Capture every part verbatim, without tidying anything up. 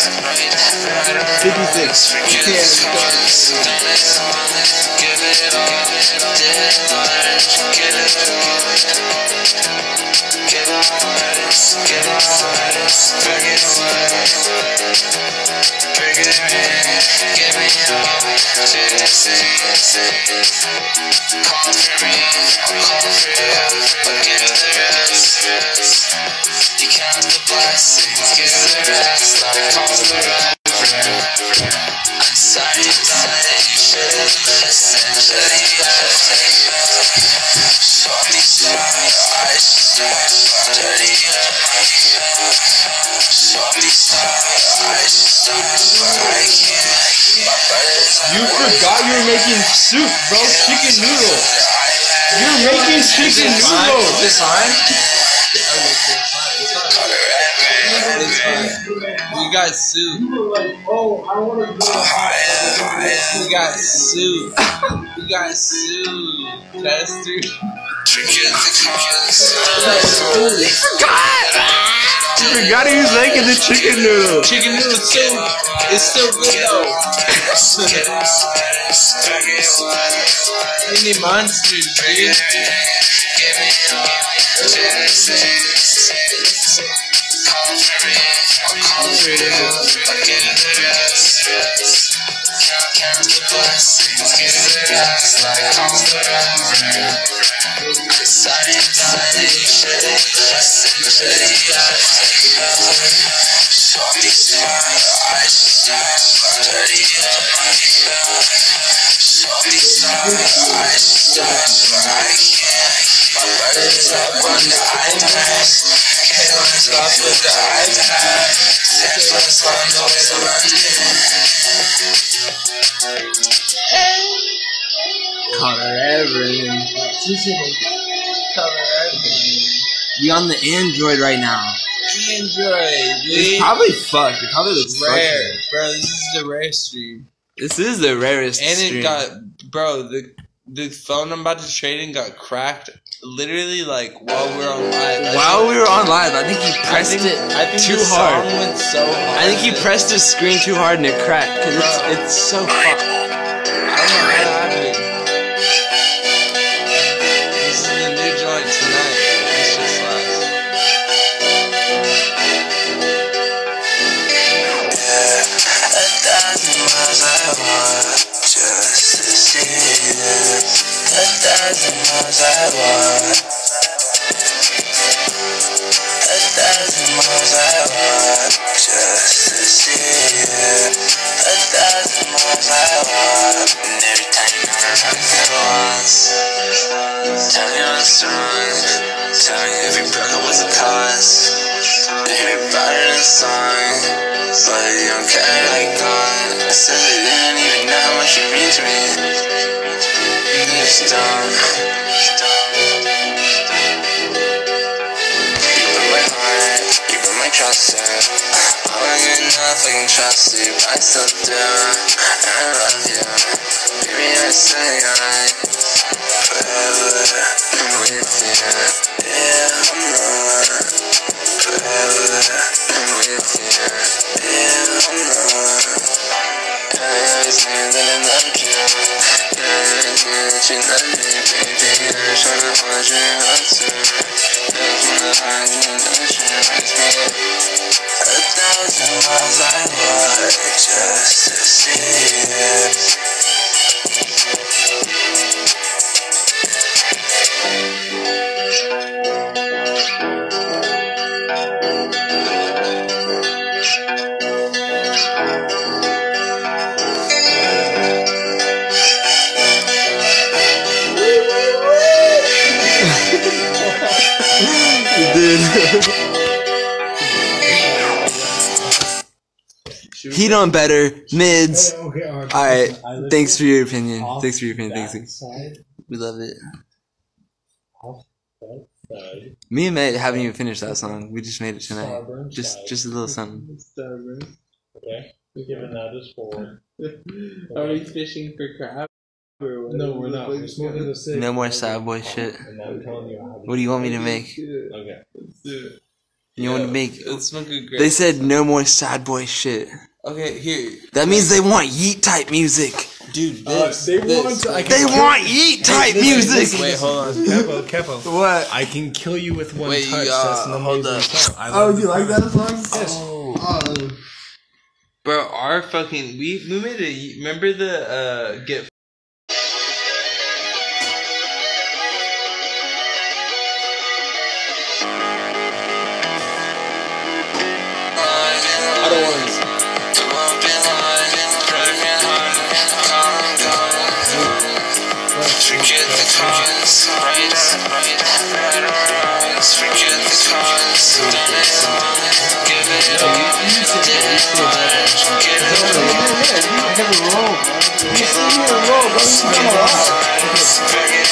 fifty-six. Call for me, I'll call for you, but give the rest. You count the blessings, give the rest, like all the river. I'm sorry that you should've listened to the other. Show me sorry, I should dirty up. Show me sorry, I should, but I can't. You forgot you were making soup, bro. Chicken noodle. You're making chicken noodle. Is this fine? It's fine. We got soup. We got soup. We got soup. Tester. Holy forgot. You forgot he was making the chicken noodle. Chicken noodle soup. It's still good though. We need monsters, dude. Call for me, I'll call for you, I'll give the rest. Count, count the blessings, give the rest, like all the river. I'm sorry that you should've listened to the other. Show me sorry, I should dirty up. Show me sorry, I should, but I can't. My brother's up on the iPad. Kayla's off with the iPad. Samsung's on noise London. Color everything. Color everything. We on the Android right now. Android, dude. It's probably fucked. It probably looks rare, fucked. bro. This is the rare stream. This is the rarest And stream. it got, bro, the the phone I'm about to trade in got cracked literally like while we were on live. I While think, we were on live, I think he pressed I think, it I think too the hard. Song went so hard. I think he pressed his screen too hard and it cracked because it's it's so fucked. I don't know how to have it. This is the new joint tonight. It's just like. A thousand miles I want just to see you. A thousand miles I want. A thousand miles I want just to see you. A thousand miles I want. And every time you come around it once. Tell me what's wrong. Tell me if you broke up, what's the cause? I hear about it in the song. But you don't care like God. I said that you didn't even know how much you mean to me. You're just dumb. You put my heart, you put my trust in. I don't even know if I can trust you, but I still do. And I love you. Baby, I say I forever I'm with you. Yeah, I'm not forever I'm with you. Yeah, I'm not. I always knew that I loved you. Yeah, I always knew that you loved me, baby. I was trying to hold you up to. I just wanna hide you and touch you, raise me. A thousand miles I walk just to see you. He done better. Mids. Alright. Thanks for your opinion. Thanks for your opinion. Thanks. We love it. Me and May haven't even finished that song. We just made it tonight. Just just a little something. Okay. We're giving that a four. Are we fishing for crab? No, we're not. We're smoking the six. No more sad boy shit. And I'm telling you how What do you want me to make? Okay. Let's do it. You Yo, want to make? Let's smoke a grape. They said no more sad boy shit. Okay, here. That means they want yeet type music. Dude, Uh, this, they this. want. I can They kill want you. yeet type Hey, listen, music. listen, Wait, listen. hold on. Capo, Capo. What? I can kill you with one Wait, touch. uh, That's an hold amazing up. song. I Oh, love you the like song. that song? Yes. Oh. Oh. Bro, our fucking we we made a remember the uh get I don't want to Forget the cons, right, right, right or wrongs. Forget the cons, done it all, give it all, did it right, give it all. Forget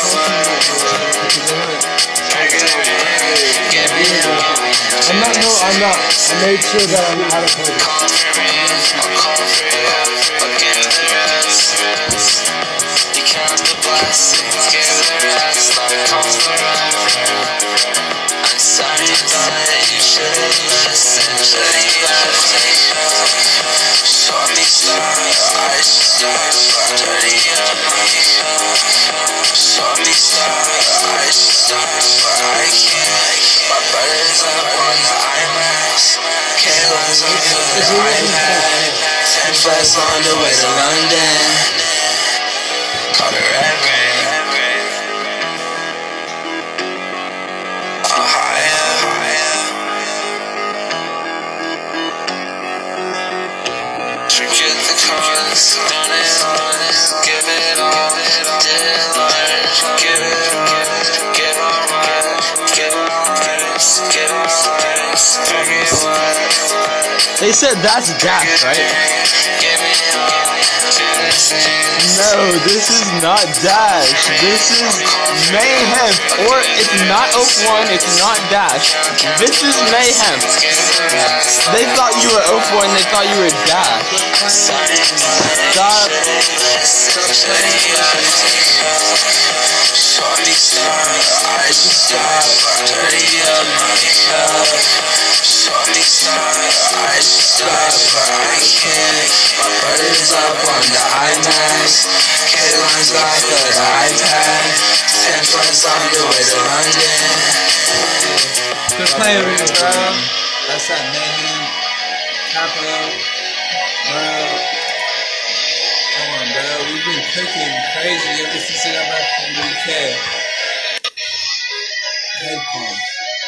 I'm not. No, I'm not. I made sure that I'm out of place. call for me, I'll call for you, I'll give the rest. You count the blessings, give the rest, I'll call the rest. I'm sorry, but you should've listened to the other. Saw me start, I start, dirty up my saw me start, I start, but I can't. My brother's up on the IMAX, Kayla's up on the iPad, ten plus on the way to London. Call it red rain. Ohio. Forget the cons, done it all, give it all, did it large, give it all, give all right, give all rights, give all rights, forget what. They said that's dash, right? Give me all, do the things. No, this is not dash. This is Mayh3mp, or it's not Oak One. It's not dash. This is Mayh3mp. They thought you were Oak One. They thought you were dash. Stop. Shorty star, I stop, dirty up my cup. Shorty star, I stop, but I can't. My brother's up on the IMAX, Kayla's off of the iPad, ten plus on the way to London. Quit playing with me, bro. That's that Mayh3mp, Capo, bro. Come on, bro. We've been cooking crazy ever since I got back from the U K. Head pump.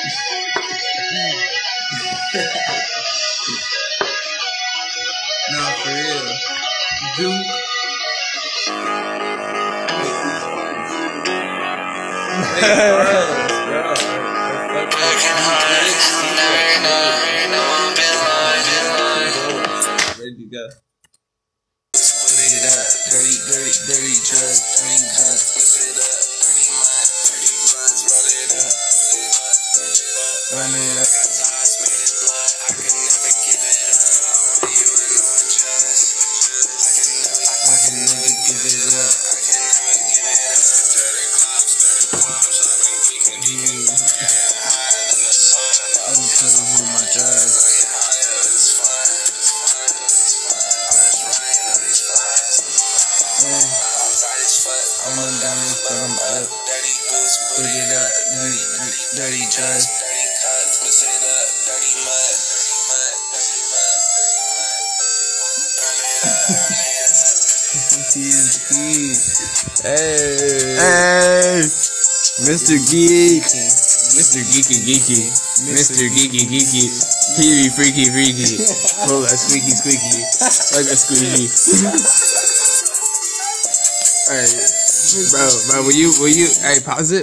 Nah, for real. Duke. Hey, bro. Working hard, never know, no one been lying. Ready to go. Made it up, dirty, dirty, dirty drug, dirty drug. Whip it up, dirty mind, dirty bloods, roll it up, run it up. Got ties made in blood, I can never give it up. I want you and no one just. I can never, I can never give it up. I can never give it up. Dirty clubs, dirty clubs, I've been geeking, geeking. Higher than the sun, I'm killing with my drugs. I get higher, it's fun. I'm on down, but I'm up. Dirty boots, boot it up. Dirty, dirty, dirty drugs. Dirty cuts, mix it up. Dirty mud. Hey. Hey. Mister Geek. Mister Geeky Geeky. Mister Geeky Geeky. He be freaky freaky. Pull that squeaky squeaky. Like a squeaky. Alright. Bro, bro, will you, will you, hey, pause it.